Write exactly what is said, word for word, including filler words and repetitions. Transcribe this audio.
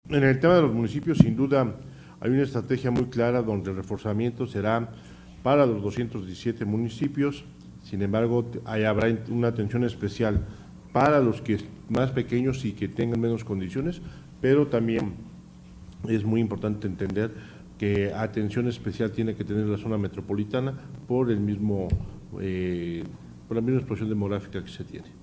En el tema de los municipios, sin duda, hay una estrategia muy clara donde el reforzamiento será para los doscientos diecisiete municipios. Sin embargo, ahí habrá una atención especial para los que más pequeños y que tengan menos condiciones, pero también es muy importante entender que atención especial tiene que tener la zona metropolitana por el mismo, eh, por la misma explosión demográfica que se tiene.